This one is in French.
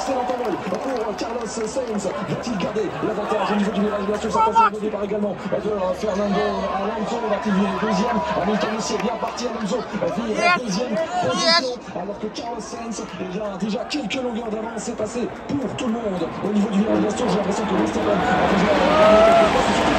excellent envol pour Carlos Sainz. Va-t-il garder l'avantage au niveau du virage? Bien sûr, ça passe au départ également de Fernando Alonso. Va-t-il virer deuxième? Hamilton aussi est bien parti. Alonso vire deuxième position. Alors que Carlos Sainz déjà quelques longueurs d'avance. C'est passé pour tout le monde au niveau du virage. Bien sûr, j'ai l'impression que Verstappen a déjà